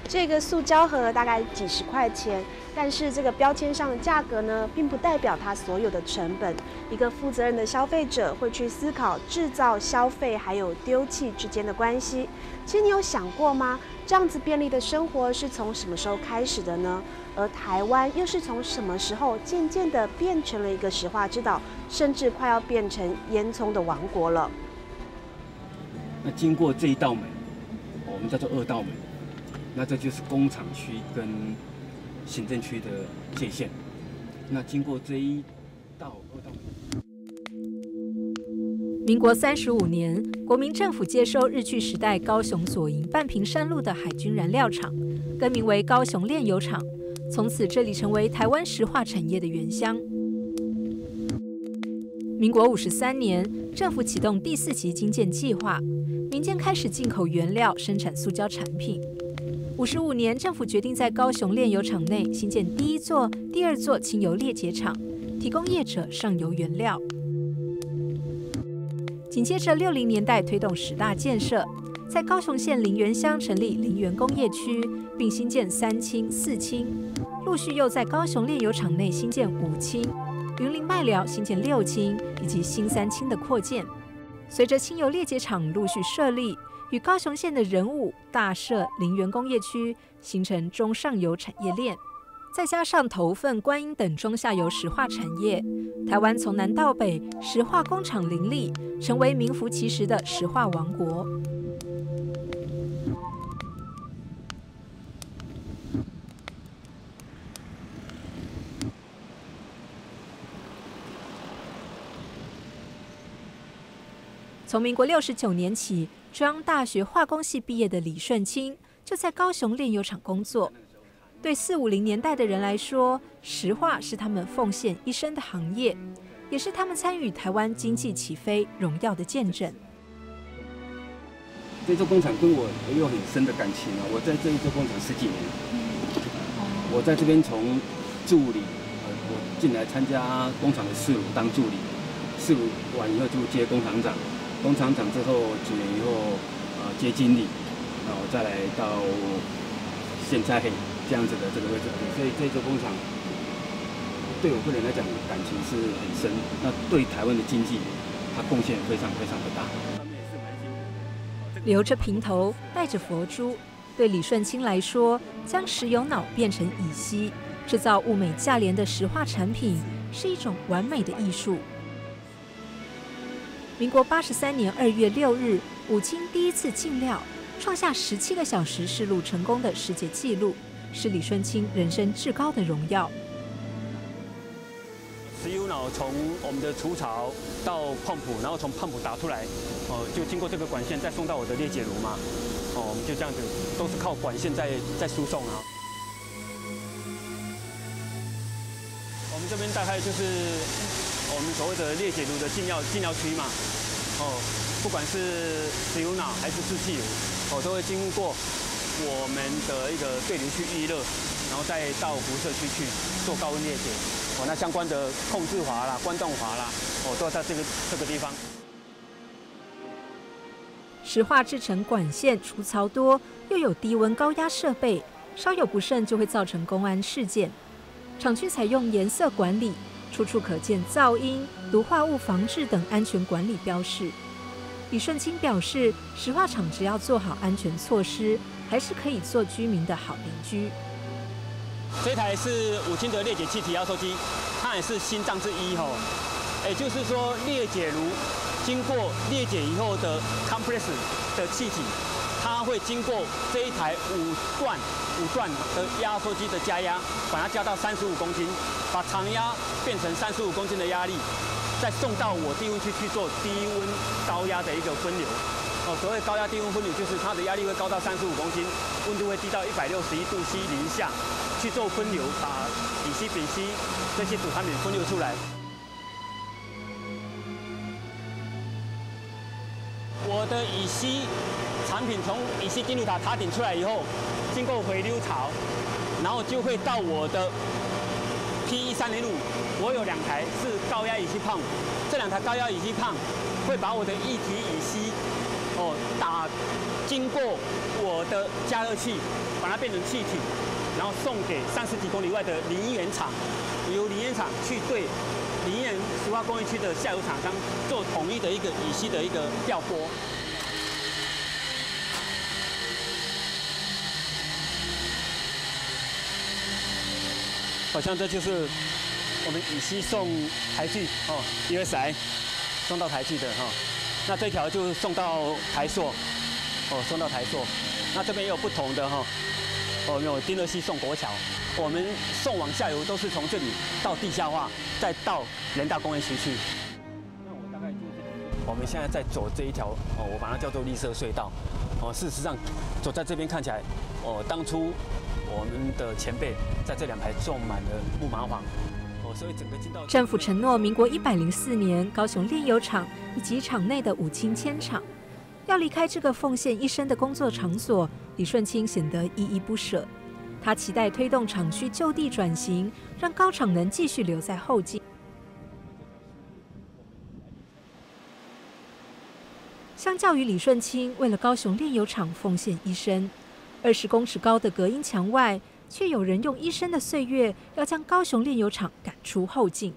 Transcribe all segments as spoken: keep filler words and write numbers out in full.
这个塑胶盒大概几十块钱，但是这个标签上的价格呢，并不代表它所有的成本。一个负责任的消费者会去思考制造、消费还有丢弃之间的关系。其实你有想过吗？这样子便利的生活是从什么时候开始的呢？而台湾又是从什么时候渐渐的变成了一个石化之岛，甚至快要变成烟囱的王国了？ 那经过这一道门，我们叫做二道门，那这就是工厂区跟行政区的界限。那经过这一道二道门， 民国三十五年，国民政府接收日据时代高雄左营半屏山路的海军燃料厂，更名为高雄炼油厂。从此，这里成为台湾石化产业的原乡。民国五十三年，政府启动第四期精建计划，民间开始进口原料生产塑胶产品。五十五年，政府决定在高雄炼油厂内新建第一座、第二座轻油裂解厂，提供业者上游原料。紧接着，六零年代推动十大建设，在高雄县林园乡成立林园工业区，并新建三轻、四轻。陆续又在高雄炼油厂内新建五轻，云林麦寮新建六轻，以及新三轻的扩建。随着轻油裂解厂陆续设立，与高雄县的仁武、大社、林园工业区形成中上游产业链。再加上头份、观音等中下游石化产业，台湾从南到北石化工厂林立，成为名副其实的石化王国。从民国六十九年起，中央大学化工系毕业的李顺清就在高雄炼油厂工作。对四五零年代的人来说，石化是他们奉献一生的行业，也是他们参与台湾经济起飞荣耀的见证。 这座工厂跟我也有很深的感情啊！我在这一座工厂十几年，我在这边从助理，呃，我进来参加工厂的事务当助理，事务完以后就接工厂长。工厂长之后几年以后，呃，接经理，然后再来到现在这样子的这个位置，所以这座工厂对我个人来讲感情是很深。那对台湾的经济，它贡献非常非常的大。 留着平头，戴着佛珠，对李顺清来说，将石油脑变成乙烯，制造物美价廉的石化产品，是一种完美的艺术。民国八十三年二月六日，五轻第一次进料，创下十七个小时试录成功的世界纪录，是李顺清人生至高的荣耀。 石油脑从我们的除槽到泵浦，然后从泵浦打出来，哦，就经过这个管线再送到我的裂解炉嘛，哦，我们就这样子，都是靠管线在在输送啊。我们这边大概就是我们所谓的裂解炉的进料进料区嘛，哦，不管是石油脑还是是汽油，哦，都会经过我们的一个对流区预热，然后再到辐射区去做高温裂解。哦，那相关的控制阀啦、关动阀啦，哦，都要在这个这个地方。 石化制成管线除槽多，又有低温高压设备，稍有不慎就会造成公安事件。厂区采用颜色管理，处处可见噪音、毒化物防治等安全管理标示。李顺清表示，石化厂只要做好安全措施，还是可以做居民的好邻居。 这台是五轻的裂解气体压缩机，它也是心脏之一吼。也就是说，裂解炉经过裂解以后的 compress 的气体，它会经过这一台五段五段的压缩机的加压，把它加到三十五公斤，把常压变成三十五公斤的压力，再送到我低温区去做低温高压的一个分流。哦，所谓高压低温分流，就是它的压力会高到三十五公斤，温度会低到一百六十一度 C 零下。去做分流，把乙烯、丙烯这些主产品分流出来。我的乙烯产品从乙烯金属塔塔顶出来以后，经过回流槽，然后就会到我的 P 一三零五。我有两台是高压乙烯泵，这两台高压乙烯泵会把我的液体乙烯哦打经过我的加热器，把它变成气体，然后送给三十几公里外的林园厂，由林园厂去对林园石化工业区的下游厂商做统一的一个乙烯的一个调拨。好像这就是我们乙烯送台聚哦 ，U S I 送到台聚的哈、哦。那这条就送到台塑，哦，送到台塑。那这边也有不同的哈、哦，哦，有丁乐烯送国桥。我们送往下游都是从这里到地下化，再到人大工业区去。那我大概就是我们现在在走这一条哦，我把它叫做绿色隧道。哦，事实上走在这边看起来，哦，当初我们的前辈在这两排种满了木麻黄。所以整个进到政府承诺，民国一百零四年，高雄炼油厂以及厂内的五轻铅厂要离开这个奉献一生的工作场所，李顺清显得依依不舍。他期待推动厂区就地转型，让高厂能继续留在后进。相较于李顺清为了高雄炼油厂奉献一生，二十公尺高的隔音墙外，却有人用一生的岁月，要将高雄炼油厂赶出后进。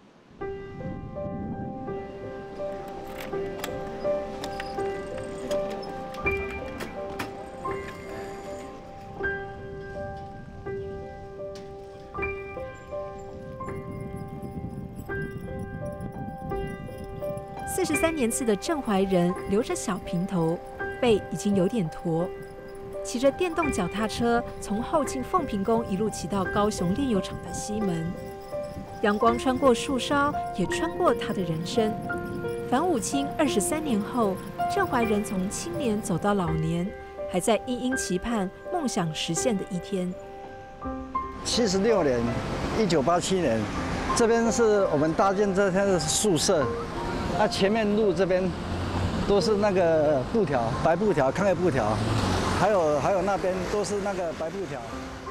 四十三年次的郑怀仁留着小平头，背已经有点驼。骑着电动脚踏车，从后进凤屏宫一路骑到高雄炼油厂的西门。阳光穿过树梢，也穿过他的人生。反五轻二十三年后，郑怀仁从青年走到老年，还在殷殷期盼梦想实现的一天。 七十六年，一九八七年，这边是我们搭建这天的宿舍，那前面路这边都是那个布条，白布条、抗日布条。还有还有那边都是那个白布条。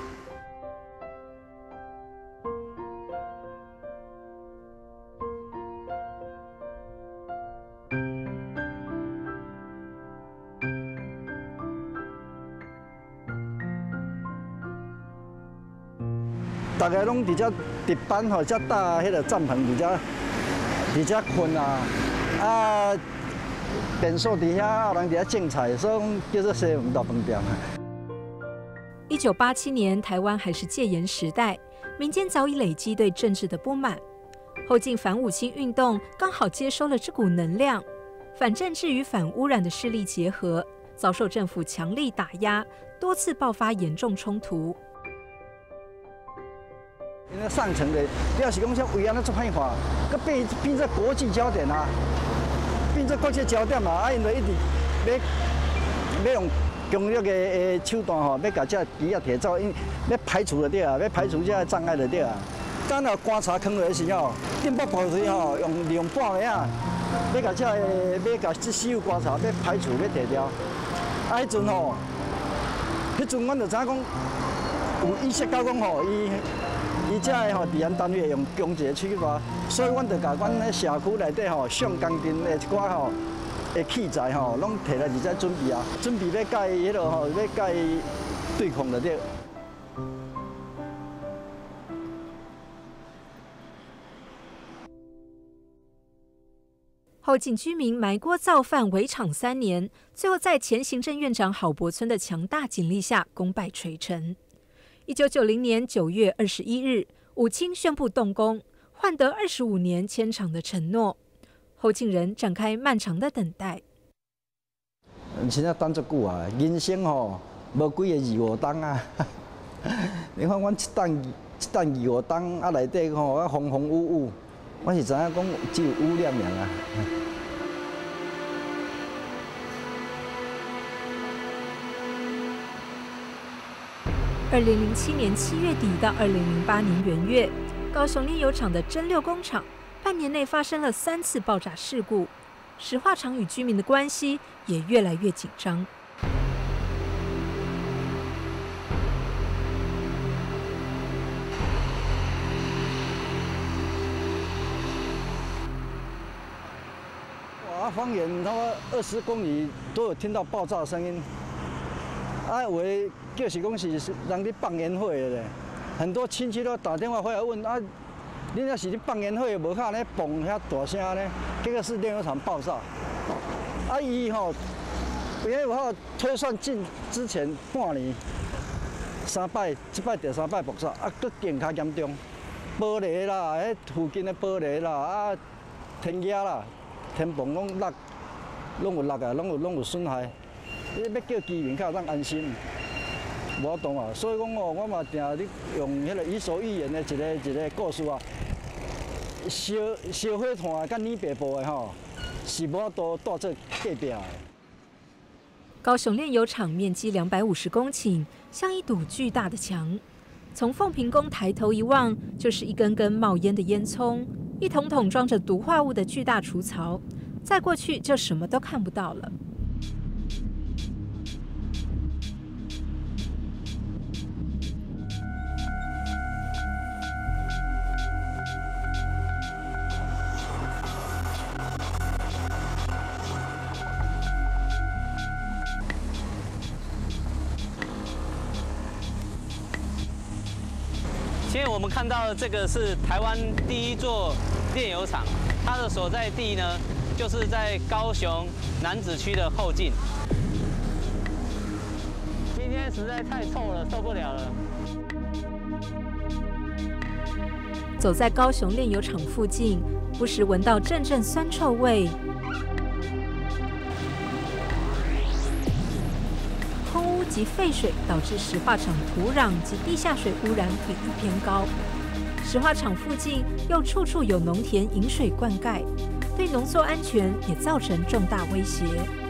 大家拢伫遮值班吼，遮搭迄个帐篷伫遮伫遮困啊啊！便所底下有人伫遐种菜，所以叫做西门大饭店。 一九八七年，台湾还是戒严时代，民间早已累积对政治的不满。后进反五轻运动刚好接收了这股能量，反政治与反污染的势力结合，遭受政府强力打压，多次爆发严重冲突。 因为上层的要是讲像维安那做歹化，佮变变做国际焦点啊。变做国际焦点嘛，啊，因为一直要要用强力的手段吼，要把这机啊摕走，因要排除就对啊，要排除这障碍就对啊。咱若观察坑落的时候，电波部队吼用利用半暝啊，要把这要把这所有观察要排除要摕掉。啊，迄阵吼，迄阵阮就知影讲，有意识到讲吼，伊。伊遮个吼，治安单位用强制手段，所以阮就甲阮咧社区内底吼上钢筋的一寡吼的器材吼，拢摕来伫遮准备啊，准备要甲伊迄落吼，要甲伊对抗就对。 后进居民埋锅造饭围场三年，最后在前行政院长郝柏村的强大警力下功败垂成。一九九零年九月二十一日，五轻宣布动工，换得二十五年迁厂的承诺。后进人展开漫长的等待。 现在等足久啊，人生吼无几个二五冬啊。你看阮一等一等二五冬啊，内底吼啊风风雨雨，我是知影讲只有污染尔啊。 二零零七年七月底到二零零八年元月，高雄炼油厂的蒸馏工厂半年内发生了三次爆炸事故，石化厂与居民的关系也越来越紧张。 哇， 方圆差不多二十公里都有听到爆炸声音。啊，有的就是讲是人咧放烟火的咧，很多亲戚都打电话回来问啊，恁要是咧放烟火，无可能嘣遐大声呢？结果是炼油厂爆炸。啊，伊吼，因为有好推算进之前半年。 三摆，即摆第三摆爆炸，啊，佫更较严重，玻璃啦，迄附近的玻璃啦，啊，天架啦，天棚拢落，拢有落啊，拢有拢有损害。你要叫居民较当安心，无法度啊。所以讲哦，我嘛定咧用迄个伊索寓言的一个一个故事啊，烧烧火炭甲泥白布的吼，是无法度带做隔壁的。 高雄炼油厂面积两百五十公顷，像一堵巨大的墙。从凤屏宫抬头一望，就是一根根冒烟的烟囱，一桶桶装着毒化物的巨大储槽。再过去就什么都看不到了。 现在我们看到的这个是台湾第一座炼油厂，它的所在地呢，就是在高雄楠梓区的后劲。今天实在太臭了，受不了了。 走在高雄炼油厂附近，不时闻到阵阵酸臭味。 空污及废水导致石化厂土壤及地下水污染比例偏高，石化厂附近又处处有农田引水灌溉，对农作安全也造成重大威胁。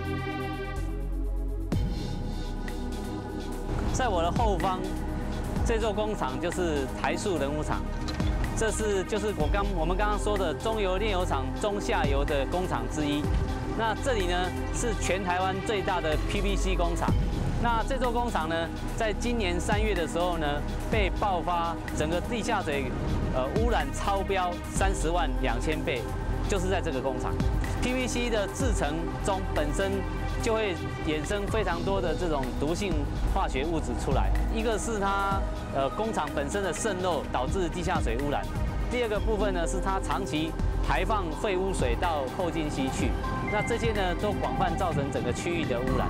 在我的后方，这座工厂就是台塑人武厂，这是就是我刚我们刚刚说的中油炼油厂中下游的工厂之一。那这里呢是全台湾最大的 P V C 工厂。 那这座工厂呢，在今年三月的时候呢，被爆发整个地下水呃污染超标三十万两千倍，就是在这个工厂。P V C 的制成中本身就会衍生非常多的这种毒性化学物质出来，一个是它呃工厂本身的渗漏导致地下水污染，第二个部分呢是它长期排放废污水到后劲溪去，那这些呢都广泛造成整个区域的污染。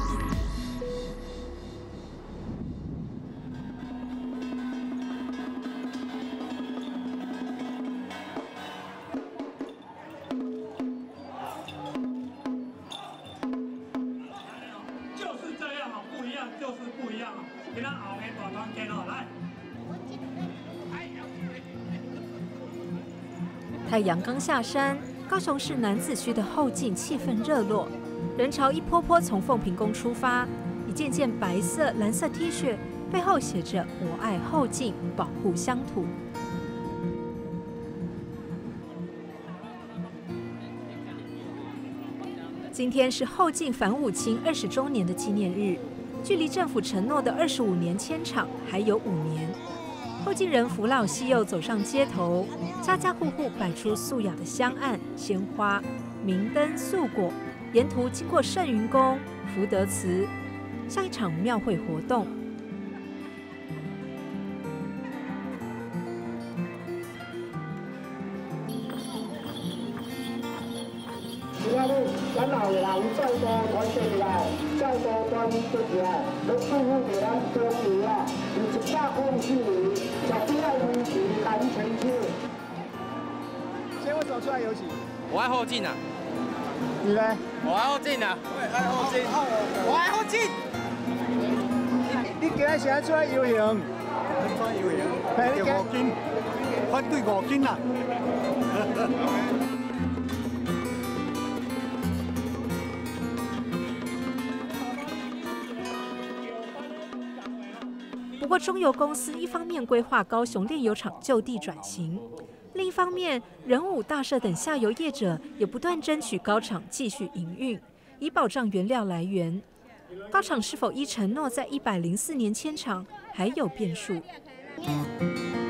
太阳刚下山，高雄市楠梓区的后劲气氛热络，人潮一波波从凤屏宫出发，一件件白色、蓝色 T 恤背后写着“我爱后劲，保护乡土”。今天是后劲反五轻二十周年的纪念日，距离政府承诺的二十五年迁厂还有五年。 后劲人扶老携幼走上街头，家家户户摆出素雅的香案、鲜花、明灯、素果，沿途经过圣云宫、福德祠，像一场庙会活动。 今仔日咱老的人再多团结起来，再多团结起来，都祝福给咱中油啊，有一百五十年，绝对要维持蓝城区。今天为什么出来游行？ 我爱后劲啊！ 你呢？ 我爱后劲啊！我也爱后劲，我爱后劲。 你今日是爱出来游行？ 出来游行， 係叫五斤，反對五斤啊！ 不过，中油公司一方面规划高雄炼油厂就地转型，另一方面，仁武、大社等下游业者也不断争取高厂继续营运，以保障原料来源。高厂是否依承诺在一百零四年迁厂，还有变数。